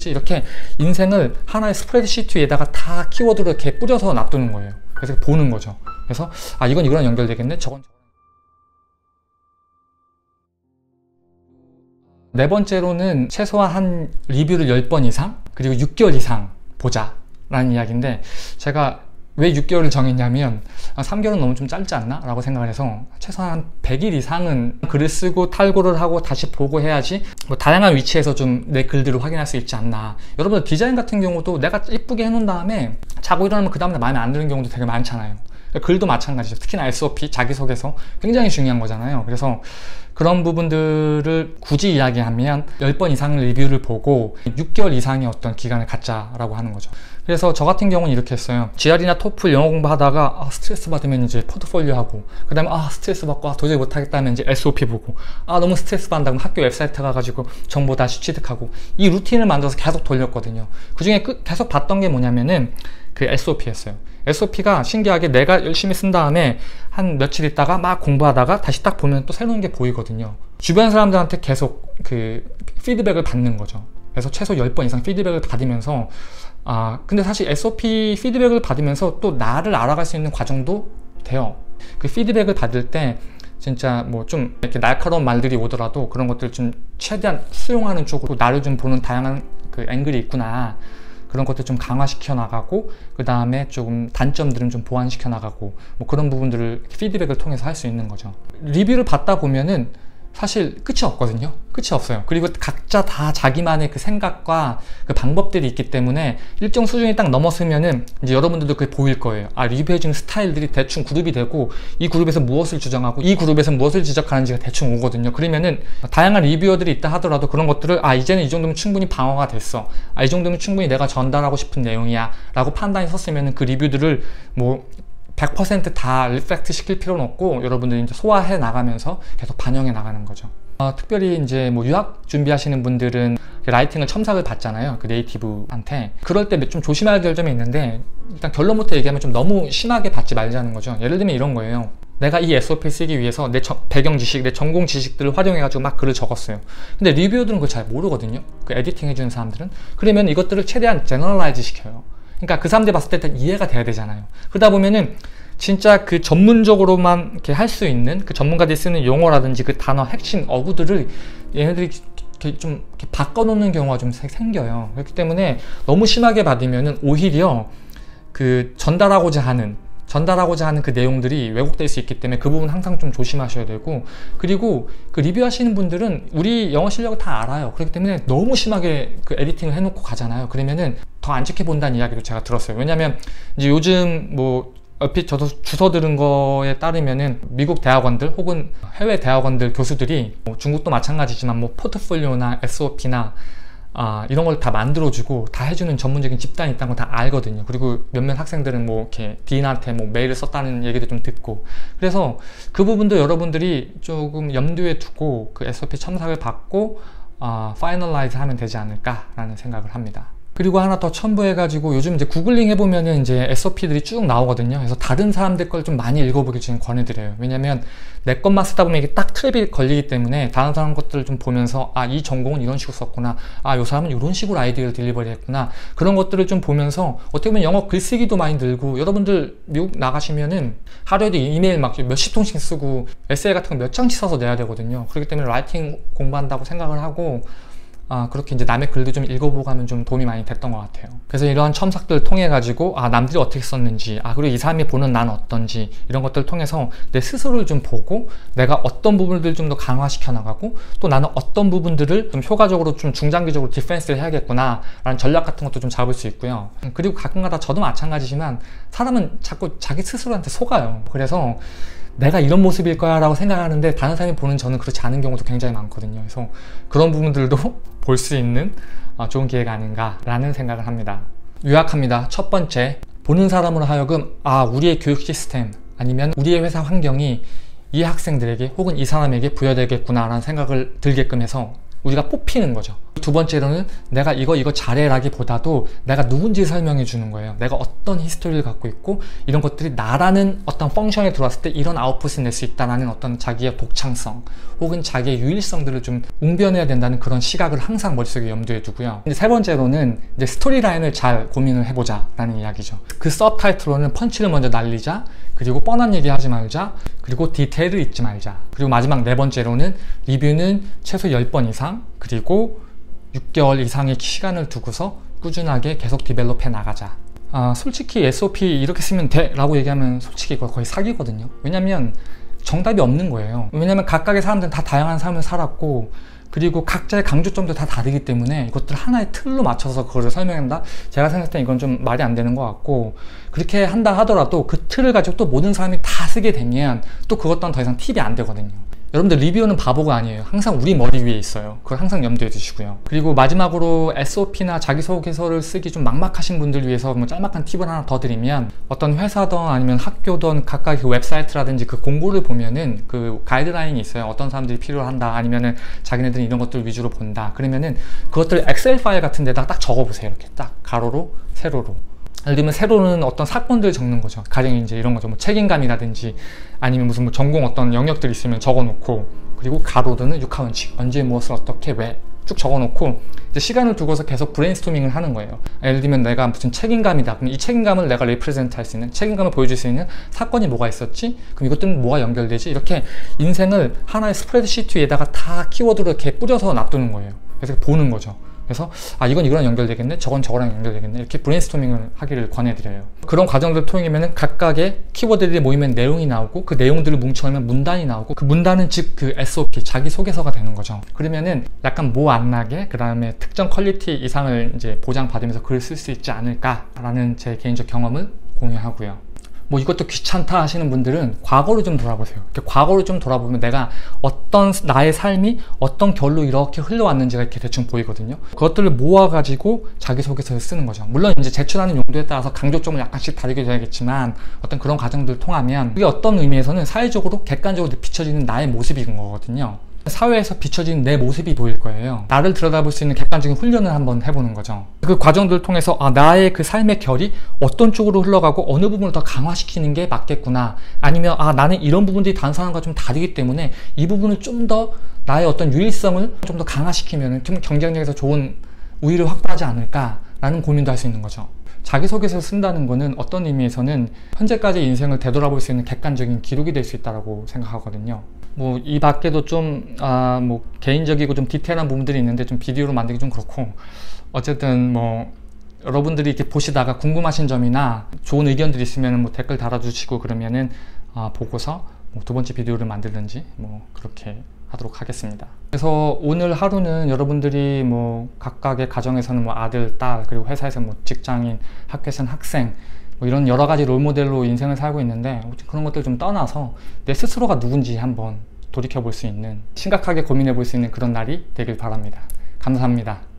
있지? 이렇게 인생을 하나의 스프레드시트 위에다가 다 키워드로 이렇게 뿌려서 놔두는 거예요. 그래서 보는 거죠. 그래서 아, 이건 이거랑 연결되겠네, 저건. 네 번째로는 최소한 한 리뷰를 10번 이상 그리고 6개월 이상 보자 라는 이야기인데, 제가 왜 6개월을 정했냐면 3개월은 너무 좀 짧지 않나? 라고 생각을 해서 최소한 한 100일 이상은 글을 쓰고 탈고를 하고 다시 보고 해야지 뭐 다양한 위치에서 좀 내 글들을 확인할 수 있지 않나. 여러분들 디자인 같은 경우도 내가 이쁘게 해놓은 다음에 자고 일어나면 그 다음날 마음에 안 드는 경우도 되게 많잖아요. 글도 마찬가지죠. 특히나 SOP, 자기소개서 굉장히 중요한 거잖아요. 그래서 그런 부분들을 굳이 이야기하면 10번 이상 리뷰를 보고 6개월 이상의 어떤 기간을 갖자라고 하는 거죠. 그래서 저 같은 경우는 이렇게 했어요. GRE나 토플 영어 공부하다가 스트레스 받으면 이제 포트폴리오 하고, 그 다음에 스트레스 받고 도저히 못하겠다면 이제 SOP 보고, 너무 스트레스 받는다면 학교 웹사이트 가가지고 정보 다시 취득하고, 이 루틴을 만들어서 계속 돌렸거든요. 그 중에 계속 봤던 게 뭐냐면은 그 SOP였어요. SOP가 신기하게 내가 열심히 쓴 다음에 한 며칠 있다가 막 공부하다가 다시 딱 보면 또 새로운 게 보이거든요. 주변 사람들한테 계속 그 피드백을 받는 거죠. 그래서 최소 10번 이상 피드백을 받으면서 근데 사실 SOP 피드백을 받으면서 또 나를 알아갈 수 있는 과정도 돼요. 그 피드백을 받을 때 진짜 뭐 좀 이렇게 날카로운 말들이 오더라도 그런 것들 좀 최대한 수용하는 쪽으로 나를 좀 보는 다양한 그 앵글이 있구나, 그런 것들 좀 강화시켜 나가고, 그 다음에 조금 단점들은 좀 보완시켜 나가고, 뭐 그런 부분들을 피드백을 통해서 할 수 있는 거죠. 리뷰를 받다 보면은 사실 끝이 없거든요. 끝이 없어요. 그리고 각자 다 자기만의 그 생각과 그 방법들이 있기 때문에 일정 수준이 딱 넘었으면은 이제 여러분들도 그게 보일 거예요. 리뷰해주는 스타일들이 대충 그룹이 되고, 이 그룹에서 무엇을 주장하고 이 그룹에서 무엇을 지적하는지가 대충 오거든요. 그러면은 다양한 리뷰어들이 있다 하더라도 그런 것들을 이제는 이 정도면 충분히 방어가 됐어, 이 정도면 충분히 내가 전달하고 싶은 내용이야 라고 판단이 섰으면은 그 리뷰들을 뭐 100% 다 리플렉트 시킬 필요는 없고, 여러분들이 이제 소화해 나가면서 계속 반영해 나가는 거죠. 특별히 이제 뭐 유학 준비하시는 분들은 라이팅을 첨삭을 받잖아요, 그 네이티브한테. 그럴 때 좀 조심해야 될 점이 있는데, 일단 결론부터 얘기하면 좀 너무 심하게 받지 말자는 거죠. 예를 들면 이런 거예요. 내가 이 SOP 쓰기 위해서 내 배경 지식, 내 전공 지식들을 활용해가지고 막 글을 적었어요. 근데 리뷰어들은 그걸 잘 모르거든요, 그 에디팅 해주는 사람들은. 그러면 이것들을 최대한 제너럴라이즈 시켜요. 그러니까 그 사람들이 봤을 때 일단 이해가 돼야 되잖아요. 그러다 보면은 진짜 그 전문적으로만 이렇게 할 수 있는 그 전문가들이 쓰는 용어라든지 그 단어 핵심 어구들을 얘네들이 이렇게 좀 이렇게 바꿔놓는 경우가 좀 생겨요. 그렇기 때문에 너무 심하게 받으면은 오히려 그 전달하고자 하는 그 내용들이 왜곡될 수 있기 때문에 그 부분 항상 좀 조심하셔야 되고, 그리고 그 리뷰하시는 분들은 우리 영어 실력을 다 알아요. 그렇기 때문에 너무 심하게 그 에디팅을 해놓고 가잖아요. 그러면은 더 안 지켜본다는 이야기도 제가 들었어요. 왜냐면 이제 요즘 뭐 얼핏 저도 주워 들은 거에 따르면은 미국 대학원들 혹은 해외 대학원들 교수들이 뭐 중국도 마찬가지지만 뭐 포트폴리오나 SOP나 이런 걸 다 만들어주고 다 해주는 전문적인 집단이 있다는 걸 다 알거든요. 그리고 몇몇 학생들은 뭐 이렇게 디인한테 뭐 메일을 썼다는 얘기도 좀 듣고, 그래서 그 부분도 여러분들이 조금 염두에 두고 그 SOP 첨삭을 받고 파이널라이즈 하면 되지 않을까라는 생각을 합니다. 그리고 하나 더 첨부해가지고, 요즘 이제 구글링 해보면은 이제 SOP들이 쭉 나오거든요. 그래서 다른 사람들 걸 좀 많이 읽어보길 지금 권해드려요. 왜냐면 내 것만 쓰다 보면 이게 딱 트랩이 걸리기 때문에 다른 사람 것들을 좀 보면서 이 전공은 이런 식으로 썼구나, 요 사람은 이런 식으로 아이디어를 딜리버리 했구나, 그런 것들을 좀 보면서 어떻게 보면 영어 글쓰기도 많이 늘고, 여러분들 미국 나가시면은 하루에도 이메일 막 몇십 통씩 쓰고 에세이 같은 거 몇 장씩 써서 내야 되거든요. 그렇기 때문에 라이팅 공부한다고 생각을 하고 그렇게 이제 남의 글도 좀 읽어보고 하면 좀 도움이 많이 됐던 것 같아요. 그래서 이러한 첨삭들을 통해 가지고 남들이 어떻게 썼는지, 그리고 이 사람이 보는 난 어떤지, 이런 것들을 통해서 내 스스로를 좀 보고 내가 어떤 부분들을 좀 더 강화시켜 나가고, 또 나는 어떤 부분들을 좀 효과적으로 좀 중장기적으로 디펜스를 해야겠구나 라는 전략 같은 것도 좀 잡을 수 있고요. 그리고 가끔가다 저도 마찬가지지만 사람은 자꾸 자기 스스로한테 속아요. 그래서 내가 이런 모습일 거야 라고 생각하는데 다른 사람이 보는 저는 그렇지 않은 경우도 굉장히 많거든요. 그래서 그런 부분들도 볼 수 있는 좋은 기회가 아닌가 라는 생각을 합니다. 요약합니다. 첫 번째, 보는 사람으로 하여금 우리의 교육 시스템 아니면 우리의 회사 환경이 이 학생들에게 혹은 이 사람에게 부여되겠구나 라는 생각을 들게끔 해서 우리가 뽑히는 거죠. 두 번째로는 내가 이거 잘해라기보다도 내가 누군지 설명해 주는 거예요. 내가 어떤 히스토리를 갖고 있고 이런 것들이 나라는 어떤 펑션에 들어왔을 때 이런 아웃풋을 낼 수 있다는 어떤 자기의 독창성 혹은 자기의 유일성들을 좀 웅변해야 된다는 그런 시각을 항상 머릿속에 염두에 두고요. 이제 세 번째로는 이제 스토리라인을 잘 고민을 해보자 라는 이야기죠. 그 서브타이틀로는 펀치를 먼저 날리자, 그리고 뻔한 얘기 하지 말자, 그리고 디테일을 잊지 말자. 그리고 마지막 네 번째로는 리뷰는 최소 10번 이상, 그리고 6개월 이상의 시간을 두고서 꾸준하게 계속 디벨롭해 나가자. 솔직히 SOP 이렇게 쓰면 돼 라고 얘기하면 솔직히 이거 거의 사기거든요. 왜냐면 정답이 없는 거예요. 왜냐면 각각의 사람들은 다 다양한 삶을 살았고, 그리고 각자의 강조점도 다 다르기 때문에 이것들 하나의 틀로 맞춰서 그거를 설명한다? 제가 생각할 때 이건 좀 말이 안 되는 것 같고, 그렇게 한다 하더라도 그 틀을 가지고 또 모든 사람이 다 쓰게 되면 또 그것 또한 더 이상 팁이 안 되거든요. 여러분들 리뷰어는 바보가 아니에요. 항상 우리 머리 위에 있어요. 그걸 항상 염두에 두시고요. 그리고 마지막으로 SOP나 자기소개서를 쓰기 좀 막막하신 분들 위해서 뭐 짤막한 팁을 하나 더 드리면, 어떤 회사든 아니면 학교든 각각 그 웹사이트라든지 그 공고를 보면은 그 가이드라인이 있어요. 어떤 사람들이 필요한다, 아니면은 자기네들은 이런 것들 위주로 본다. 그러면은 그것들 엑셀 파일 같은 데다가 딱 적어보세요. 이렇게 딱 가로로 세로로. 예를 들면 세로는 어떤 사건들을 적는 거죠. 가령 이제 이런 거죠. 뭐 책임감이라든지 아니면 무슨 뭐 전공 어떤 영역들이 있으면 적어놓고, 그리고 가로로는 육하원칙, 언제 무엇을 어떻게 왜 쭉 적어놓고 이제 시간을 두고서 계속 브레인스토밍을 하는 거예요. 예를 들면 내가 무슨 책임감이다. 그럼 이 책임감을 내가 리프레젠트 할 수 있는, 책임감을 보여줄 수 있는 사건이 뭐가 있었지? 그럼 이것들은 뭐가 연결되지? 이렇게 인생을 하나의 스프레드시트 위에다가 다 키워드로 이렇게 뿌려서 놔두는 거예요. 그래서 보는 거죠. 그래서 이건 이거랑 연결되겠네, 저건 저거랑 연결되겠네, 이렇게 브레인스토밍을 하기를 권해드려요. 그런 과정들을 통해면 각각의 키워드들이 모이면 내용이 나오고, 그 내용들을 뭉쳐놓으면 문단이 나오고, 그 문단은 즉 그 SOP, 자기소개서가 되는 거죠. 그러면은 약간 모 안 나게 그 다음에 특정 퀄리티 이상을 이제 보장받으면서 글을 쓸 수 있지 않을까라는 제 개인적 경험을 공유하고요. 뭐 이것도 귀찮다 하시는 분들은 과거를 좀 돌아보세요. 과거를 좀 돌아보면 내가 어떤 나의 삶이 어떤 결로 이렇게 흘러왔는지가 이렇게 대충 보이거든요. 그것들을 모아가지고 자기소개서를 쓰는 거죠. 물론 이제 제출하는 용도에 따라서 강조점을 약간씩 다르게 돼야겠지만, 어떤 그런 과정들을 통하면 그게 어떤 의미에서는 사회적으로 객관적으로 비춰지는 나의 모습인 거거든요. 사회에서 비춰진 내 모습이 보일 거예요. 나를 들여다볼 수 있는 객관적인 훈련을 한번 해보는 거죠. 그 과정들을 통해서 나의 그 삶의 결이 어떤 쪽으로 흘러가고 어느 부분을 더 강화시키는 게 맞겠구나, 아니면 나는 이런 부분들이 다른 사람과 좀 다르기 때문에 이 부분을 좀 더 나의 어떤 유일성을 좀 더 강화시키면 좀 경쟁력에서 좋은 우위를 확보하지 않을까라는 고민도 할 수 있는 거죠. 자기소개서 쓴다는 거는 어떤 의미에서는 현재까지 인생을 되돌아볼 수 있는 객관적인 기록이 될 수 있다고 생각하거든요. 뭐 이 밖에도 좀 뭐 개인적이고 좀 디테일한 부분들이 있는데 좀 비디오로 만들기 좀 그렇고, 어쨌든 뭐 여러분들이 이렇게 보시다가 궁금하신 점이나 좋은 의견들이 있으면 뭐 댓글 달아주시고, 그러면은 보고서 뭐 두 번째 비디오를 만들든지 뭐 그렇게 하도록 하겠습니다. 그래서 오늘 하루는 여러분들이 뭐 각각의 가정에서는 뭐 아들, 딸, 그리고 회사에서 뭐 직장인, 학교에서는 학생, 뭐 이런 여러 가지 롤모델로 인생을 살고 있는데, 그런 것들 좀 떠나서 내 스스로가 누군지 한번 돌이켜 볼 수 있는, 심각하게 고민해 볼 수 있는 그런 날이 되길 바랍니다. 감사합니다.